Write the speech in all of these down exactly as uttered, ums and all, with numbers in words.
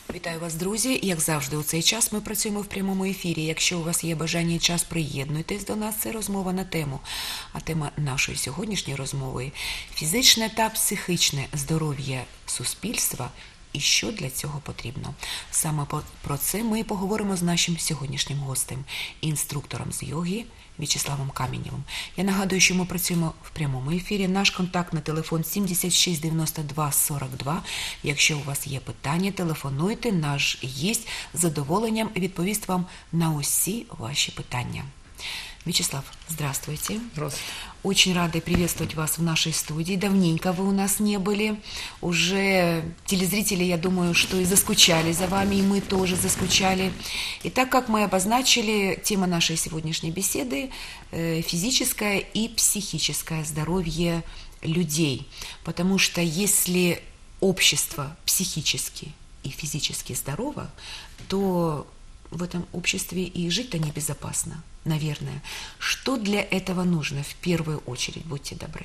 Вітаю вас, друзі! Як завжди, у цей час ми працюємо в прямому ефірі. Якщо у вас є бажання і час, приєднуйтесь до нас. Це розмова на тему. А тема нашої сьогоднішньої розмови – фізичне та психічне здоров'я суспільства і що для цього потрібно. Саме про це ми поговоримо з нашим сьогоднішнім гостем, інструктором з йоги В'ячеславом Каменєвим. Я нагадую, що ми працюємо в прямому ефірі. Наш контактний телефон сімдесят шість дев'яносто два сорок два. Якщо у вас є питання, телефонуйте. Наш гість з задоволенням відповість вам на усі ваші питання. Вячеслав, здравствуйте. Здравствуйте. Очень рады приветствовать вас в нашей студии. Давненько вы у нас не были. Уже телезрители, я думаю, что и заскучали за вами, и мы тоже заскучали. И так как мы обозначили, тема нашей сегодняшней беседы – физическое и психическое здоровье людей. Потому что если общество психически и физически здорово, то в этом обществе и жить-то небезопасно, наверное. Что для этого нужно в первую очередь? Будьте добры.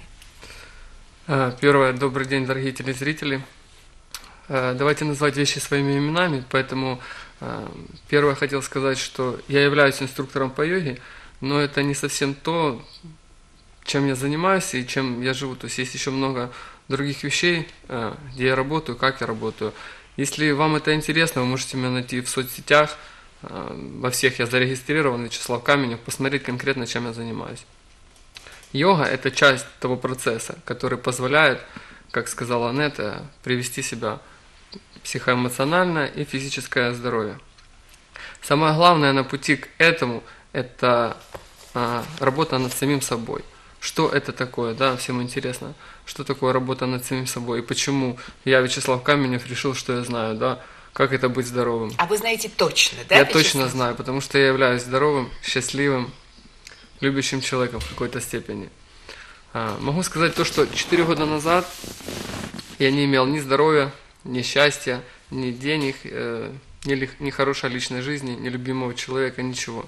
Первое, добрый день, дорогие телезрители. Давайте назвать вещи своими именами, поэтому первое хотел сказать, что я являюсь инструктором по йоге, но это не совсем то, чем я занимаюсь и чем я живу. То есть есть еще много других вещей, где я работаю, как я работаю. Если вам это интересно, вы можете меня найти в соцсетях. Во всех я зарегистрирован, Вячеслав Каменев, посмотреть конкретно, чем я занимаюсь. Йога – это часть того процесса, который позволяет, как сказала Анетта, привести себя психоэмоциональное и физическое здоровье. Самое главное на пути к этому – это а, работа над самим собой. Что это такое, да, всем интересно, что такое работа над самим собой и почему я, Вячеслав Каменев, решил, что я знаю, да, как это быть здоровым. А вы знаете точно, да? Я Вячеслав? точно знаю, потому что я являюсь здоровым, счастливым, любящим человеком в какой-то степени. А, могу сказать то, что четыре года назад я не имел ни здоровья, ни счастья, ни денег, э, ни, ли, ни хорошей личной жизни, ни любимого человека, ничего.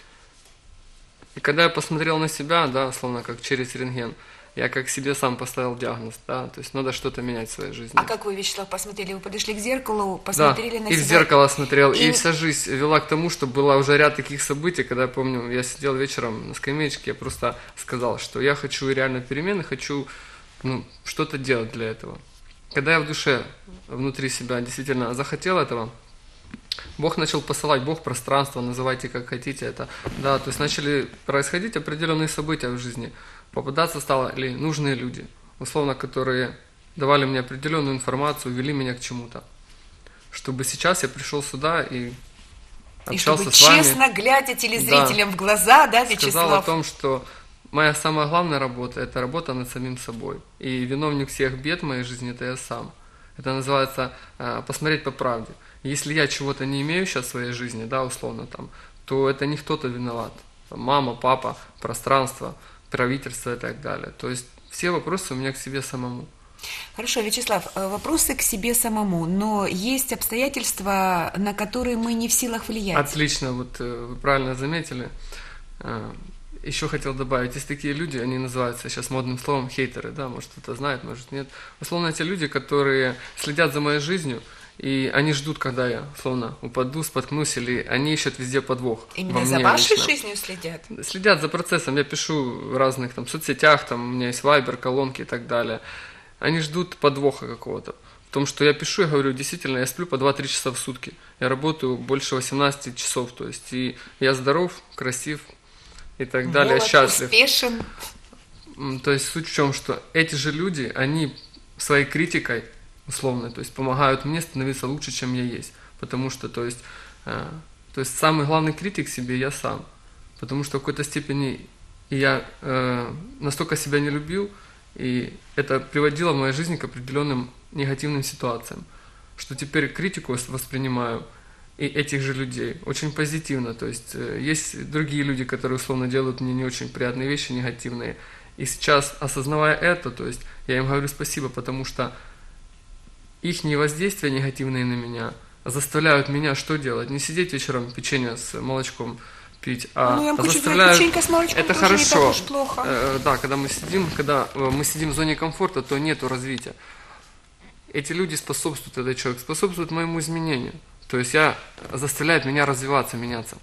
И когда я посмотрел на себя, да, словно как через рентген, я как себе сам поставил диагноз, да, то есть надо что-то менять в своей жизни. А как вы, Вячеслав, посмотрели? Вы подошли к зеркалу, посмотрели да, на и себя? в зеркало смотрел, и... и вся жизнь вела к тому, что было уже ряд таких событий, когда я помню, я сидел вечером на скамеечке, я просто сказал, что я хочу реально перемены, хочу ну, что-то делать для этого. Когда я в душе, внутри себя действительно захотел этого, Бог начал посылать, Бог пространство, называйте как хотите это, да, то есть начали происходить определенные события в жизни. Попадаться стали нужные люди, условно, которые давали мне определенную информацию, вели меня к чему-то. Чтобы сейчас я пришел сюда и общался и с вами. честно глядя телезрителям да, в глаза, да, Вячеслав? Сказал о том, что моя самая главная работа – это работа над самим собой. И виновник всех бед в моей жизни – это я сам. Это называется э, посмотреть по правде. Если я чего-то не имею сейчас в своей жизни, да, условно там, то это не кто-то виноват. Мама, папа, пространство, правительство и так далее. То есть все вопросы у меня к себе самому. Хорошо, Вячеслав, вопросы к себе самому, но есть обстоятельства, на которые мы не в силах влиять. Отлично, вот вы правильно заметили. Еще хотел добавить, есть такие люди, они называются сейчас модным словом хейтеры, да, может кто-то знает, может нет. Условно, те люди, которые следят за моей жизнью, и они ждут, когда я, условно, упаду, споткнусь, или они ищут везде подвох. Именно за вашей лично. жизнью следят? Следят за процессом. Я пишу в разных там соцсетях, там у меня есть вайбер, колонки и так далее. Они ждут подвоха какого-то. В том, что я пишу, я говорю, действительно, я сплю по два-три часа в сутки. Я работаю больше восемнадцати часов, то есть и я здоров, красив и так Молод, далее, счастлив. Успешен. То есть суть в чем, что эти же люди, они своей критикой, условно, то есть помогают мне становиться лучше, чем я есть. Потому что, то есть, э, то есть самый главный критик себе я сам. Потому что в какой-то степени я э, настолько себя не любил, и это приводило в моей жизни к определенным негативным ситуациям, что теперь критику воспринимаю и этих же людей очень позитивно. То есть э, есть другие люди, которые условно делают мне не очень приятные вещи, негативные. И сейчас, осознавая это, то есть я им говорю спасибо, потому что их воздействия негативные на меня заставляют меня что делать? Не сидеть вечером печенье с молочком пить, а ну, я хочу заставляют... печенька с молочком это тоже хорошо. Не так уж плохо. Э, да, когда мы сидим, когда мы сидим в зоне комфорта, то нету развития. эти люди способствуют, этот человек способствует моему изменению. То есть я заставляет меня развиваться, меняться.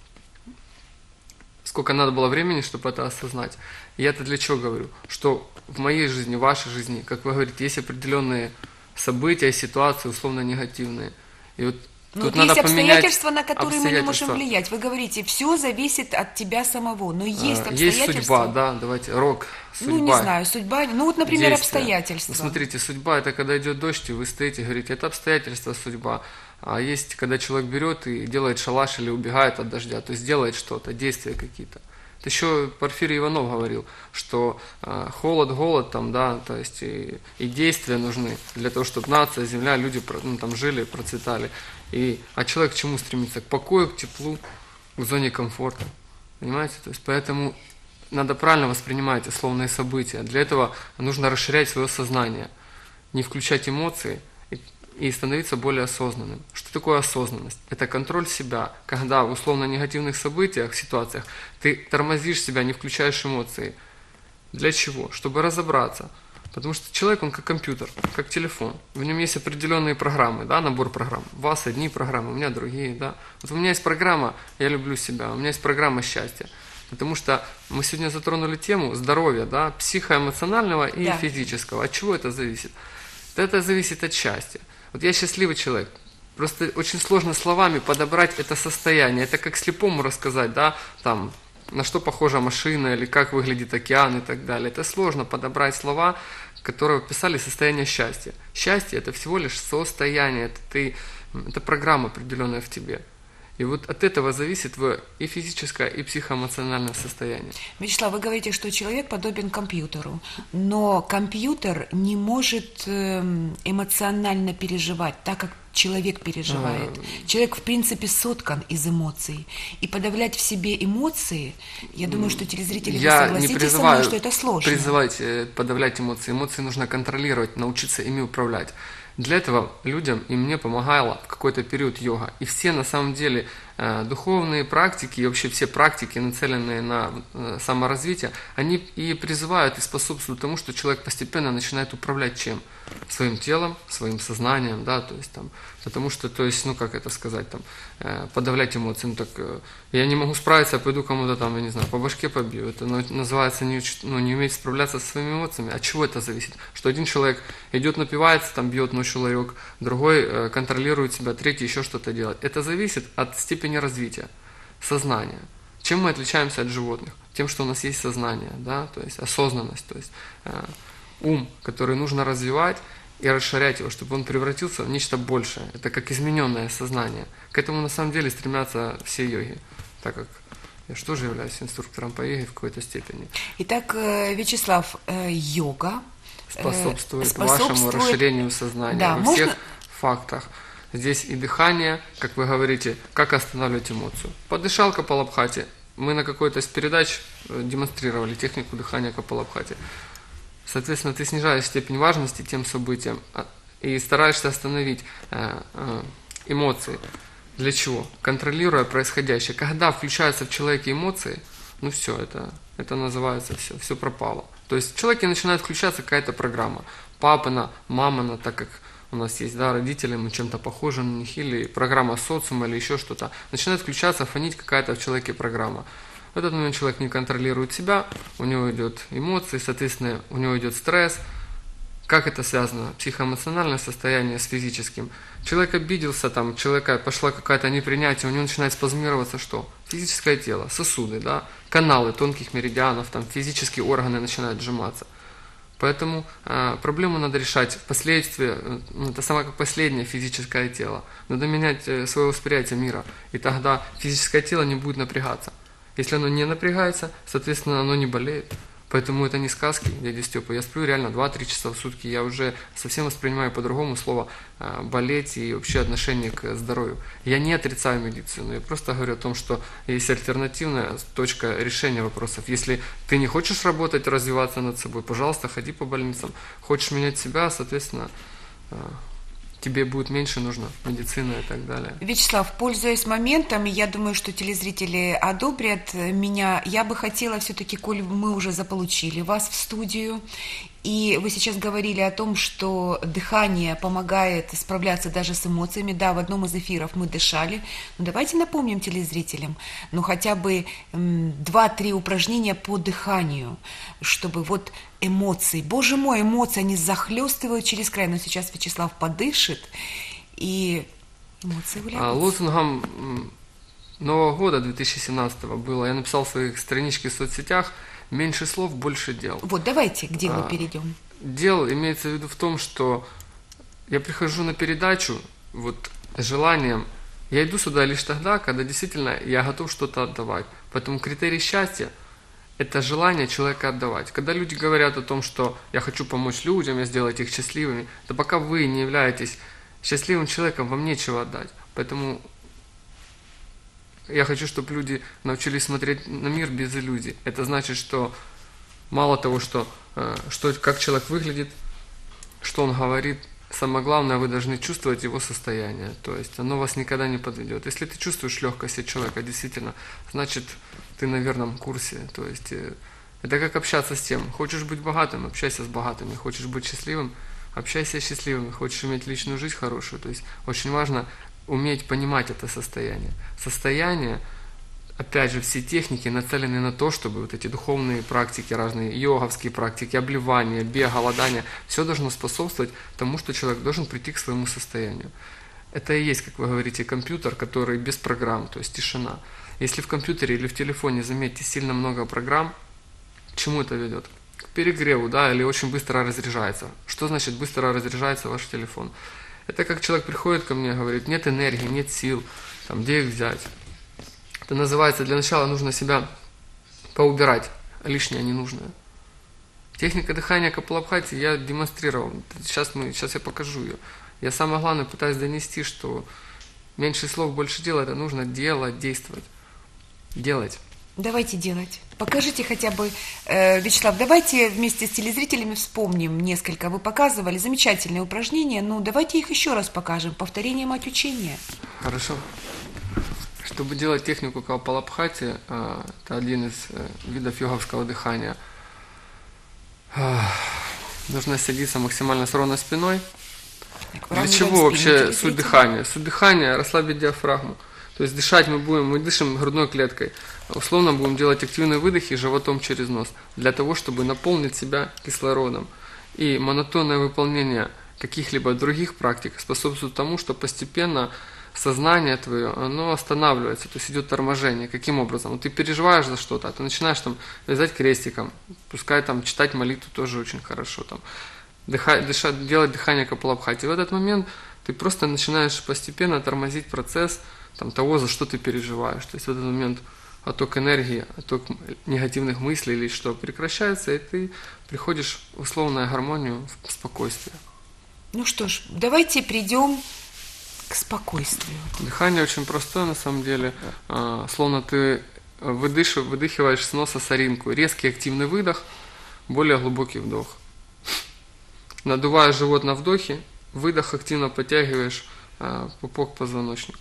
Сколько надо было времени, чтобы это осознать. И я это для чего говорю? Что в моей жизни, в вашей жизни, как вы говорите, есть определенные события, ситуации, условно негативные. И вот Но тут вот надо есть обстоятельства, поменять на которые мы не можем обстоятельства. влиять. Вы говорите, все зависит от тебя самого, но есть А, обстоятельства. Есть судьба, да, давайте, рок, судьба. Ну, не знаю, судьба, ну вот, например, действия. обстоятельства. Ну, смотрите, судьба – это когда идет дождь, и вы стоите и говорите, это обстоятельства, судьба. А есть, когда человек берет и делает шалаш или убегает от дождя, то есть делает что-то, действия какие-то. Это еще Порфирий Иванов говорил, что э, холод, голод, там, да, то есть и, и действия нужны для того, чтобы нация, земля, люди ну, там, жили, процветали. И, а человек к чему стремится? К покою, к теплу, к зоне комфорта. Понимаете? То есть поэтому надо правильно воспринимать условные события. Для этого нужно расширять свое сознание, не включать эмоции и, и становиться более осознанным. Что такое осознанность? Это контроль себя, когда в условно негативных событиях, ситуациях ты тормозишь себя, не включаешь эмоции. Для чего? Чтобы разобраться. Потому что человек, он как компьютер, как телефон. В нем есть определенные программы, да, набор программ. У вас одни программы, у меня другие, да. Вот у меня есть программа «Я люблю себя», у меня есть программа «Счастье». Потому что мы сегодня затронули тему здоровья, да, психоэмоционального и Да. физического. От чего это зависит? Это зависит от счастья. Вот я счастливый человек. Просто очень сложно словами подобрать это состояние. Это как слепому рассказать, да, там, на что похожа машина, или как выглядит океан и так далее. Это сложно подобрать слова, которые описали состояние счастья. Счастье – это всего лишь состояние, это, ты, это программа определенная в тебе. И вот от этого зависит твое и физическое, и психоэмоциональное состояние. Вячеслав, вы говорите, что человек подобен компьютеру, но компьютер не может эм, эмоционально переживать так, как человек переживает. Человек, в принципе, соткан из эмоций. И подавлять в себе эмоции, я думаю, что телезрители вы Я не согласитесь со призываю мной, что это сложно. призывать э, подавлять эмоции. Эмоции нужно контролировать, научиться ими управлять. Для этого людям и мне помогала в какой-то период йога. И все на самом деле э, духовные практики и вообще все практики, нацеленные на э, саморазвитие, они и призывают и способствуют тому, что человек постепенно начинает управлять чем? Своим телом, своим сознанием, да, то есть там, потому что, то есть, ну как это сказать, там, э, подавлять эмоции, ну так, э, я не могу справиться, я пойду кому-то там, я не знаю, по башке побью, это ну, называется не, уч- ну, не уметь справляться со своими эмоциями. От чего это зависит? Что один человек идет напивается, там бьет ночью ларек, другой э, контролирует себя, третий еще что-то делает. Это зависит от степени развития сознания. Чем мы отличаемся от животных? Тем, что у нас есть сознание, да, то есть осознанность, то есть э, ум, который нужно развивать и расширять его, чтобы он превратился в нечто большее. Это как измененное сознание. К этому на самом деле стремятся все йоги, так как я же тоже являюсь инструктором по йоге в какой-то степени. Итак, э, Вячеслав, э, йога э, Способствует, вашему расширению сознания Да, во можно- всех фактах. Здесь и дыхание, как вы говорите, как останавливать эмоцию. Подышал Капалабхати. Мы на какой-то из передач э, демонстрировали технику дыхания Капалабхати. Соответственно, ты снижаешь степень важности тем событиям а, и стараешься остановить э, э, эмоции. Для чего? Контролируя происходящее. Когда включаются в человеке эмоции, ну все, это, это называется все, все пропало. То есть в человеке начинает включаться какая-то программа. Папина, мамина, так как у нас есть, да, родители, мы чем-то похожи на них, или программа социума, или еще что-то. Начинает включаться, фонить какая-то в человеке программа. В этот момент человек не контролирует себя, у него идет эмоции, соответственно, у него идет стресс. Как это связано? Психоэмоциональное состояние с физическим. Человек обиделся, там, человека пошла какая-то непринятие, у него начинает спазмироваться что? Физическое тело, сосуды, да, каналы тонких меридианов, там, физические органы начинают сжиматься. Поэтому э, проблему надо решать впоследствии, э, ну, это самое как последнее физическое тело. Надо менять э, свое восприятие мира, и тогда физическое тело не будет напрягаться. Если оно не напрягается, соответственно, оно не болеет. Поэтому это не сказки, дядя Степа. Я сплю реально два-три часа в сутки. Я уже совсем воспринимаю по-другому слово э, болеть и вообще отношение к здоровью. Я не отрицаю медицину. Я просто говорю о том, что есть альтернативная точка решения вопросов. Если ты не хочешь работать, развиваться над собой, пожалуйста, ходи по больницам. Хочешь менять себя, соответственно, э, тебе будет меньше нужно медицина и так далее. Вячеслав, пользуясь моментом, я думаю, что телезрители одобрят меня. Я бы хотела все-таки, коль мы уже заполучили вас в студию, И вы сейчас говорили о том, что дыхание помогает справляться даже с эмоциями. Да, в одном из эфиров мы дышали. Но давайте напомним телезрителям, ну хотя бы м, два-три упражнения по дыханию, чтобы вот эмоции, боже мой, эмоции, они захлестывают через край. Но сейчас Вячеслав подышит, и эмоции А улягутся. лозунгом м, Нового года две тысячи семнадцатого было, я написал в своих страничке в соцсетях: меньше слов, больше дел. Вот давайте к делу А, перейдем. Дел имеется в виду в том, что я прихожу на передачу вот с желанием, я иду сюда лишь тогда, когда действительно я готов что-то отдавать. Поэтому критерий счастья – это желание человека отдавать. Когда люди говорят о том, что я хочу помочь людям, я сделать их счастливыми, то пока вы не являетесь счастливым человеком, вам нечего отдать. Поэтому я хочу, чтобы люди научились смотреть на мир без иллюзий. Это значит, что мало того, что, э, что как человек выглядит, что он говорит, самое главное, вы должны чувствовать его состояние. То есть оно вас никогда не подведет. Если ты чувствуешь легкость от человека, действительно, значит, ты на верном курсе. То есть э, это как общаться с тем. Хочешь быть богатым, общайся с богатыми. Хочешь быть счастливым, общайся с счастливыми. Хочешь иметь личную жизнь хорошую. То есть очень важно уметь понимать это состояние. Состояние, опять же, все техники нацелены на то, чтобы вот эти духовные практики, разные йоговские практики, обливания, бег, голодание, все должно способствовать тому, что человек должен прийти к своему состоянию. Это и есть, как вы говорите, компьютер, который без программ, то есть тишина. Если в компьютере или в телефоне, заметьте, сильно много программ, к чему это ведет? К перегреву, да, или очень быстро разряжается. Что значит быстро разряжается ваш телефон? Это как человек приходит ко мне и говорит: нет энергии, нет сил, там, где их взять? Это называется, для начала нужно себя поубирать, лишнее, ненужное. Техника дыхания Капалабхати я демонстрировал. Сейчас, мы, сейчас я покажу ее. Я самое главное пытаюсь донести, что меньше слов, больше дела. Это нужно делать, действовать. Делать. Давайте делать. Покажите хотя бы, э, Вячеслав, давайте вместе с телезрителями вспомним несколько. Вы показывали замечательные упражнения, ну давайте их еще раз покажем. Повторение – мать учения. Хорошо. Чтобы делать технику Капалабхати, э, это один из э, видов йоговского дыхания, э, нужно садиться максимально с ровной спиной. Так, Для выравниваем чего спину вообще телезрителям. суть дыхания? Суть дыхания – расслабить диафрагму. То есть дышать мы будем, мы дышим грудной клеткой. Условно будем делать активные выдохи животом через нос, для того, чтобы наполнить себя кислородом. И монотонное выполнение каких-либо других практик способствует тому, что постепенно сознание твое, оно останавливается, то есть идет торможение. Каким образом? Вот ты переживаешь за что-то, а ты начинаешь там вязать крестиком, пускай там читать молитву тоже очень хорошо, там, дыхать, дышать, делать дыхание Капалабхати. В этот момент ты просто начинаешь постепенно тормозить процесс там, того, за что ты переживаешь. То есть в этот момент отток энергии, отток негативных мыслей или что прекращается, и ты приходишь в условную гармонию, в спокойствие. Ну что ж, давайте придем к спокойствию. Дыхание очень простое на самом деле. А, словно ты выдыш, выдыхиваешь с носа соринку. Резкий активный выдох, более глубокий вдох. Надуваешь живот на вдохе, выдох активно подтягиваешь а, пупок к позвоночнику.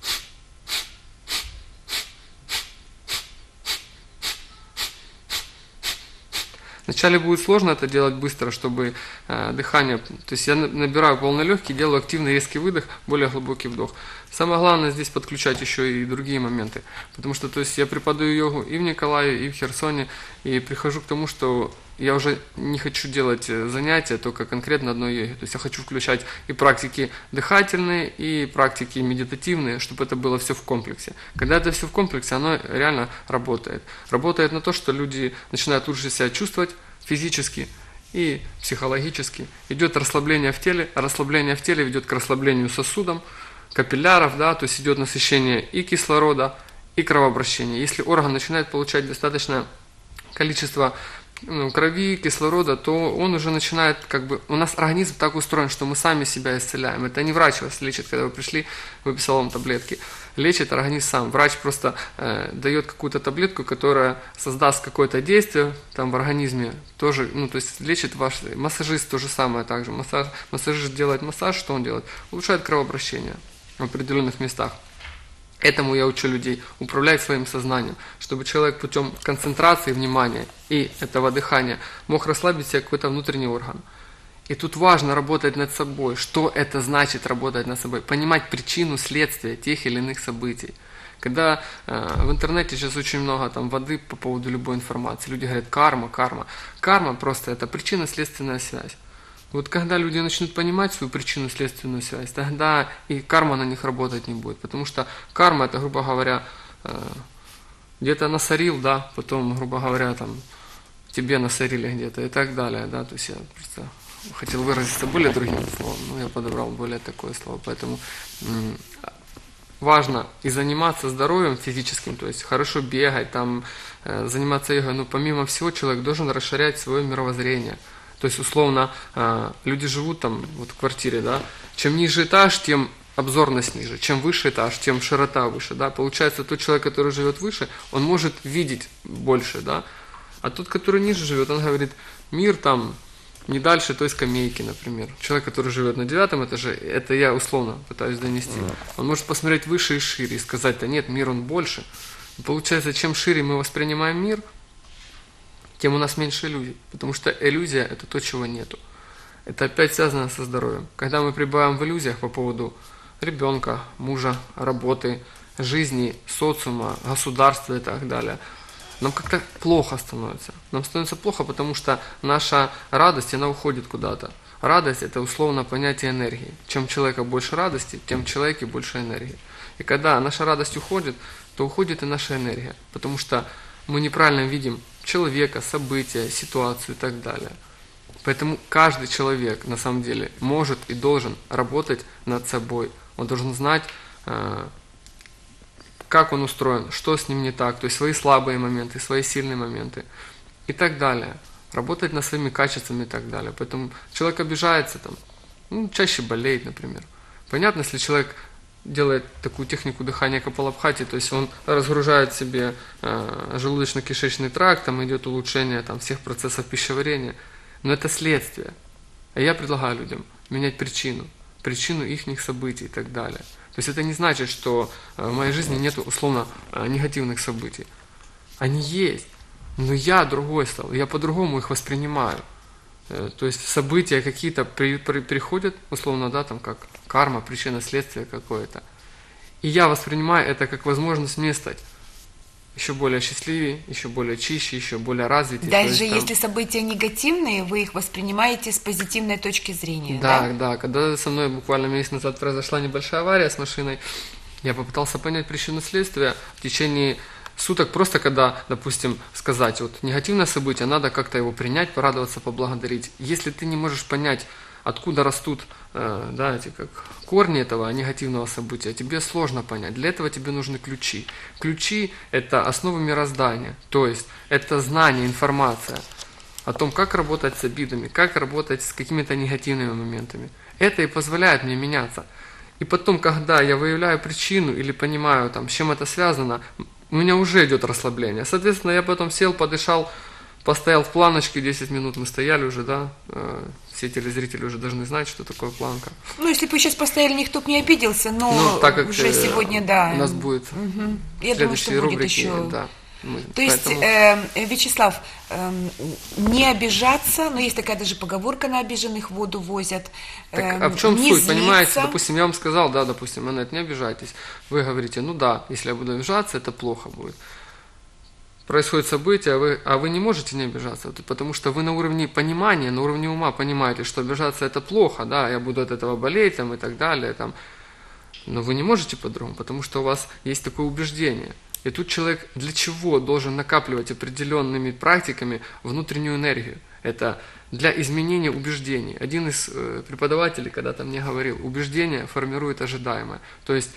Вначале будет сложно это делать быстро, чтобы э, дыхание, то есть я набираю полные легкие, делаю активный резкий выдох, более глубокий вдох. Самое главное здесь подключать еще и другие моменты, потому что то есть я преподаю йогу и в Николаеве, и в Херсоне, и прихожу к тому, что я уже не хочу делать занятия только конкретно одной йоги, то есть я хочу включать и практики дыхательные, и практики медитативные, чтобы это было все в комплексе. Когда это все в комплексе, оно реально работает. Работает на то, что люди начинают лучше себя чувствовать физически и психологически. Идет расслабление в теле, а расслабление в теле ведет к расслаблению сосудов, капилляров, да, то есть идет насыщение и кислорода, и кровообращения. Если орган начинает получать достаточное количество ну, крови, кислорода, то он уже начинает, как бы, у нас организм так устроен, что мы сами себя исцеляем. Это не врач вас лечит, когда вы пришли, выписал вам таблетки. Лечит организм сам. Врач просто э, дает какую-то таблетку, которая создаст какое-то действие там в организме, тоже, ну, то есть лечит ваш, массажист то же самое также. Массаж, массажист делает массаж, что он делает? Улучшает кровообращение в определенных местах. Этому я учу людей, управлять своим сознанием, чтобы человек путем концентрации внимания и этого дыхания мог расслабить себе какой-то внутренний орган. И тут важно работать над собой. Что это значит работать над собой? Понимать причину, следствие тех или иных событий. Когда э, в интернете сейчас очень много там воды по поводу любой информации, люди говорят карма, карма. Карма просто это причинно-следственная связь. Вот когда люди начнут понимать свою причинно-следственную связь, тогда и карма на них работать не будет. Потому что карма это, грубо говоря, э, где-то насорил, да, потом, грубо говоря, там тебе насорили где-то и так далее, да, то есть я просто хотел выразиться более другим словом, но я подобрал более такое слово, поэтому м- важно и заниматься здоровьем физическим, то есть хорошо бегать, там, э, заниматься йогой, но помимо всего человек должен расширять свое мировоззрение. То есть, условно, э, люди живут там, вот в квартире, да, чем ниже этаж, тем обзорность ниже, чем выше этаж, тем широта выше, да, получается, тот человек, который живет выше, он может видеть больше, да, а тот, который ниже живет, он говорит, мир там не дальше той скамейки, например. Человек, который живет на девятом этаже, это я условно пытаюсь донести, он может посмотреть выше и шире и сказать, да нет, мир он больше. И получается, чем шире мы воспринимаем мир, тем у нас меньше иллюзий, потому что иллюзия – это то, чего нету. Это опять связано со здоровьем. Когда мы пребываем в иллюзиях по поводу ребенка, мужа, работы, жизни, социума, государства и так далее, нам как-то плохо становится. Нам становится плохо, потому что наша радость, она уходит куда-то. Радость – это условно понятие энергии. Чем у человека больше радости, тем в человеке больше энергии. И когда наша радость уходит, то уходит и наша энергия, потому что мы неправильно видим человека, события, ситуацию и так далее. Поэтому каждый человек, на самом деле, может и должен работать над собой. Он должен знать, как он устроен, что с ним не так, то есть свои слабые моменты, свои сильные моменты и так далее. Работать над своими качествами и так далее. Поэтому человек обижается, там, ну, чаще болеет, например. Понятно, если человек делает такую технику дыхания капалабхати, то есть он разгружает себе э, желудочно-кишечный тракт, там идет улучшение там, всех процессов пищеварения, но это следствие. А я предлагаю людям менять причину, причину их событий и так далее. То есть это не значит, что в моей жизни нет условно негативных событий. Они есть, но я другой стал, я по-другому их воспринимаю. То есть события какие-то при, при, приходят, условно, да, там как карма, причина, следствие какое-то. И я воспринимаю это как возможность мне стать еще более счастливее, еще более чище, еще более развитее. Даже есть, если там... события негативные, вы их воспринимаете с позитивной точки зрения, да? Да, да. Когда со мной буквально месяц назад произошла небольшая авария с машиной, я попытался понять причину следствия в течение суток, просто когда, допустим, сказать, вот негативное событие, надо как-то его принять, порадоваться, поблагодарить. Если ты не можешь понять, откуда растут э, да, эти как корни этого негативного события, тебе сложно понять. Для этого тебе нужны ключи. Ключи – это основа мироздания, то есть это знание, информация о том, как работать с обидами, как работать с какими-то негативными моментами. Это и позволяет мне меняться. И потом, когда я выявляю причину или понимаю, там, с чем это связано, у меня уже идет расслабление. Соответственно, я потом сел, подышал, постоял в планочке, десять минут мы стояли уже, да, все телезрители уже должны знать, что такое планка. Ну, если бы вы сейчас постояли, никто бы не обиделся, но ну, так как уже сегодня, да. У нас будет угу. Я думаю, что будет рубрики, еще... Да. Мы, То есть, поэтому... э, Вячеслав, э, не обижаться, но есть такая даже поговорка, на обиженных воду возят. Так, э, а в чем не суть, злиться. понимаете? Допустим, я вам сказал, да, допустим, Анет, не обижайтесь. Вы говорите, ну да, если я буду обижаться, это плохо будет. Происходит событие, а вы, а вы не можете не обижаться, потому что вы на уровне понимания, на уровне ума понимаете, что обижаться это плохо, да, я буду от этого болеть там, и так далее. Там. Но вы не можете по-другому, потому что у вас есть такое убеждение. И тут человек для чего должен накапливать определенными практиками внутреннюю энергию? Это для изменения убеждений. Один из э, преподавателей когда-то мне говорил, убеждение формирует ожидаемое. То есть,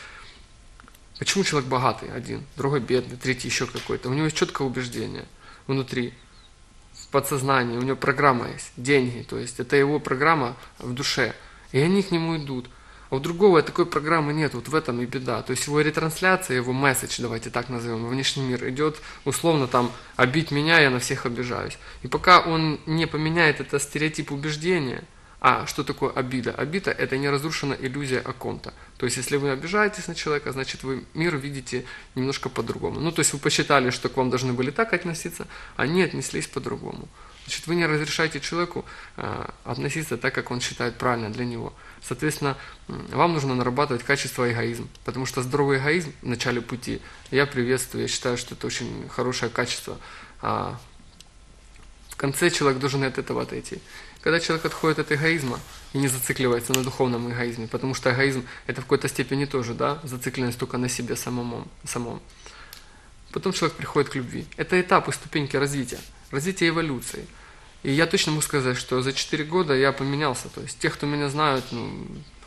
почему человек богатый один, другой бедный, третий еще какой-то? У него есть четкое убеждение внутри, в подсознании, у него программа есть, деньги. То есть, это его программа в душе. И они к нему идут. А у другого такой программы нет, вот в этом и беда. То есть его ретрансляция, его месседж, давайте так назовем, внешний мир, идет условно там «обидь меня, я на всех обижаюсь». И пока он не поменяет этот стереотип убеждения, А что такое обида? Обида – это неразрушенная иллюзия Аконта. То есть, если вы обижаетесь на человека, значит, вы мир видите немножко по-другому. Ну, то есть, вы посчитали, что к вам должны были так относиться, а они отнеслись по-другому. Значит, вы не разрешаете человеку э, относиться так, как он считает правильно для него. Соответственно, вам нужно нарабатывать качество эгоизм, потому что здоровый эгоизм в начале пути я приветствую, я считаю, что это очень хорошее качество. А в конце человек должен от этого отойти. Когда человек отходит от эгоизма и не зацикливается на духовном эгоизме, потому что эгоизм это в какой-то степени тоже, да, зацикленность только на себе самому, самом. Потом человек приходит к любви. Это этапы, ступеньки развития, развития эволюции. И я точно могу сказать, что за четыре года я поменялся. То есть те, кто меня знают, ну,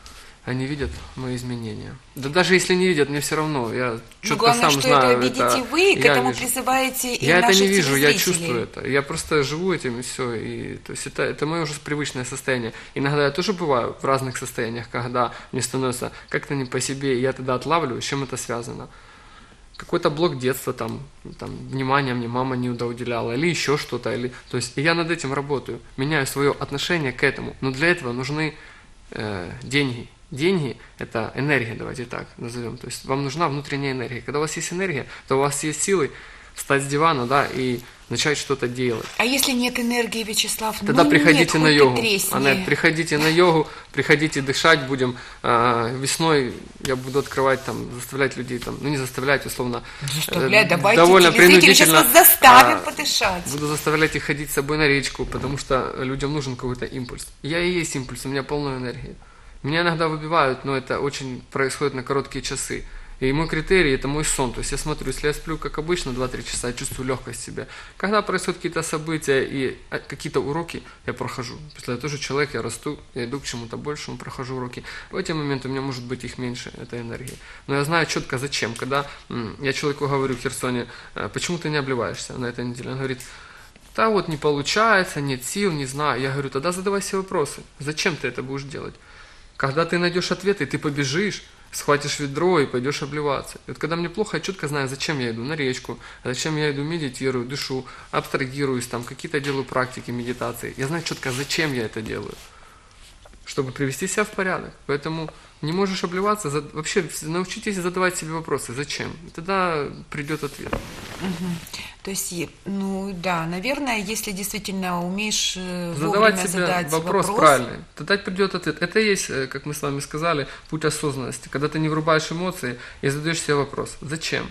они видят мои изменения. Да даже если не видят, мне все равно. Я четко главное, сам что знаю. это видите это, вы, к этому вижу. призываете и я наших это не вижу, я телезрителей. чувствую это. Я просто живу этим и все. И, то есть это, это мое уже привычное состояние. Иногда я тоже бываю в разных состояниях, когда мне становится как-то не по себе, и я тогда отлавливаю, с чем это связано. Какой-то блок детства, там, там, внимания мне мама не уделяла, или еще что-то. Или... То есть и я над этим работаю, меняю свое отношение к этому. Но для этого нужны э, деньги. Деньги – это энергия, давайте так назовем. То есть вам нужна внутренняя энергия. Когда у вас есть энергия, то у вас есть силы встать с дивана, да, и начать что-то делать. А если нет энергии, Вячеслав, тогда ну приходите нет, на йогу. Она, приходите на йогу, приходите дышать будем. А, весной я буду открывать, там, заставлять людей, там, ну не заставлять, условно. Заставлять, давайте, довольно принудительно. Сейчас вас заставим а, подышать. Буду заставлять их ходить с собой на речку, потому что людям нужен какой-то импульс. Я и есть импульс, у меня полная энергия. Меня иногда выбивают, но это очень происходит на короткие часы. И мой критерий – это мой сон. То есть я смотрю, если я сплю, как обычно, два-три часа, я чувствую легкость в себе. Когда происходят какие-то события и какие-то уроки, я прохожу. Если я тоже человек, я расту, я иду к чему-то большему, прохожу уроки. В эти моменты у меня может быть их меньше, этой энергии. Но я знаю четко зачем. Когда м, я человеку говорю в Херсоне, почему ты не обливаешься на этой неделе? Он говорит, да вот не получается, нет сил, не знаю. Я говорю, тогда задавай себе вопросы. Зачем ты это будешь делать? Когда ты найдешь ответы, ты побежишь, схватишь ведро и пойдешь обливаться. И вот когда мне плохо, я четко знаю, зачем я иду на речку, зачем я иду, медитирую, дышу, абстрагируюсь, там какие-то делаю практики медитации. Я знаю четко, зачем я это делаю, чтобы привести себя в порядок. Поэтому не можешь обливаться, за... вообще научитесь задавать себе вопросы, зачем. И тогда придет ответ. Угу. То есть, ну да, наверное, если действительно умеешь задавать вовремя себе задать вопрос, вопрос правильный, тогда придет ответ. Это и есть, как мы с вами сказали, путь осознанности. Когда ты не врубаешь эмоции и задаешь себе вопрос, зачем?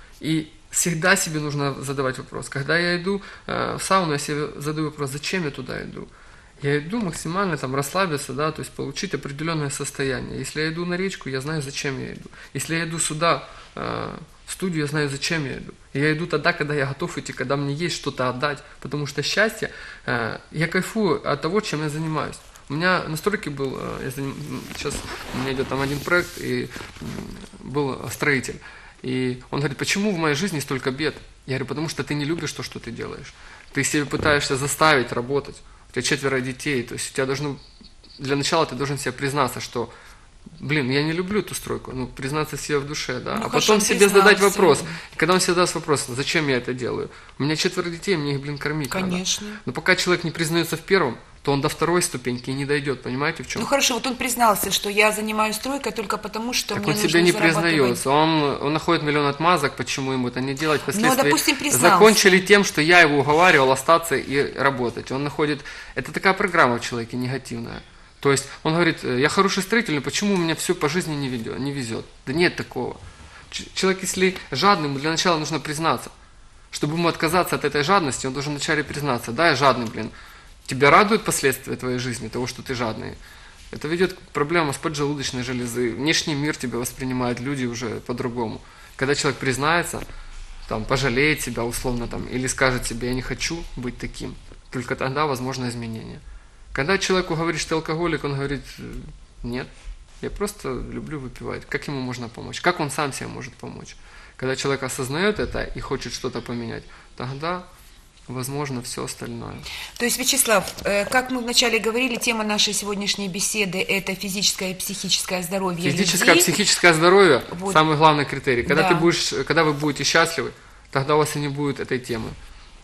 И всегда себе нужно задавать вопрос. Когда я иду э, в сауну, я себе задаю вопрос, зачем я туда иду? Я иду максимально там расслабиться, да, то есть получить определенное состояние. Если я иду на речку, я знаю, зачем я иду. Если я иду сюда, э, в студию, я знаю, зачем я иду. И я иду тогда, когда я готов идти, когда мне есть что-то отдать. Потому что счастье, э, я кайфую от того, чем я занимаюсь. У меня на стройке был, э, я заним... сейчас у меня идет там один проект, и э, был строитель. И он говорит, почему в моей жизни столько бед? Я говорю, потому что ты не любишь то, что ты делаешь. Ты себе пытаешься заставить работать. У тебя четверо детей, то есть у тебя должно, для начала ты должен себе признаться, что, блин, я не люблю эту стройку, ну, признаться себе в душе, да, ну, а потом себе признался. задать вопрос. И когда он себе даст вопрос, зачем я это делаю? У меня четверо детей, мне их, блин, кормить Конечно. надо. Но пока человек не признается в первом, то он до второй ступеньки и не дойдет, понимаете, в чем? Ну хорошо, вот он признался, что я занимаюсь стройкой только потому, что так мне он нужно себе не зарабатывать... признается, он, он находит миллион отмазок, почему ему это не делать, впоследствии ну, допустим, признался. закончили тем, что я его уговаривал остаться и работать. Он находит, это такая программа в человеке негативная. То есть он говорит, я хороший строитель, но почему у меня все по жизни не, ведет, не везет? Да нет такого. Человек, если жадный, ему для начала нужно признаться. Чтобы ему отказаться от этой жадности, он должен вначале признаться, да, я жадный, блин. Тебя радуют последствия твоей жизни, того, что ты жадный? Это ведет к проблемам с поджелудочной железы. Внешний мир тебя воспринимают люди уже по-другому. Когда человек признается, там, пожалеет себя условно, там, или скажет себе, я не хочу быть таким, только тогда возможно изменение. Когда человеку говоришь, что ты алкоголик, он говорит, нет, я просто люблю выпивать. Как ему можно помочь? Как он сам себе может помочь? Когда человек осознает это и хочет что-то поменять, тогда возможно все остальное. То есть, Вячеслав, как мы вначале говорили, тема нашей сегодняшней беседы – это физическое и психическое здоровье Физическое и психическое здоровье – вот. Самый главный критерий. Когда, да. ты будешь, когда вы будете счастливы, тогда у вас и не будет этой темы.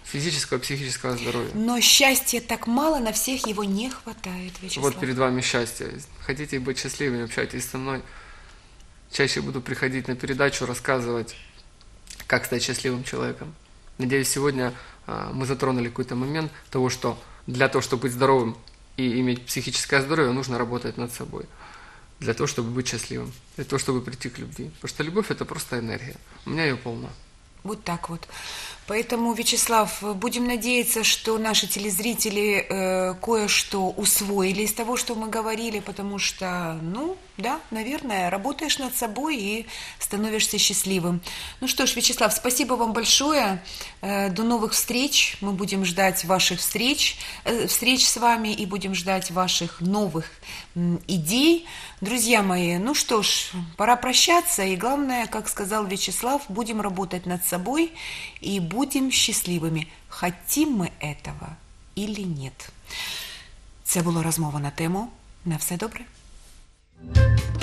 физического, психического здоровья. Но счастья так мало, на всех его не хватает, Вячеслав. Вот перед вами счастье. Хотите быть счастливыми, общайтесь со мной. Чаще буду приходить на передачу, рассказывать, как стать счастливым человеком. Надеюсь, сегодня а, мы затронули какой-то момент того, что для того, чтобы быть здоровым и иметь психическое здоровье, нужно работать над собой. Для того, чтобы быть счастливым. Для того, чтобы прийти к любви. Потому что любовь – это просто энергия. У меня ее полно. Вот так вот. Поэтому, Вячеслав, будем надеяться, что наши телезрители э, кое-что усвоили из того, что мы говорили, потому что, ну, да, наверное, работаешь над собой и становишься счастливым. Ну что ж, Вячеслав, спасибо вам большое. Э, до новых встреч. Мы будем ждать ваших встреч, э, встреч с вами и будем ждать ваших новых м, идей. Друзья мои, ну что ж, пора прощаться. И главное, как сказал Вячеслав, будем работать над собой и будем щасливими, хотим ми этого или нет. Це була розмова на тему. На все добре.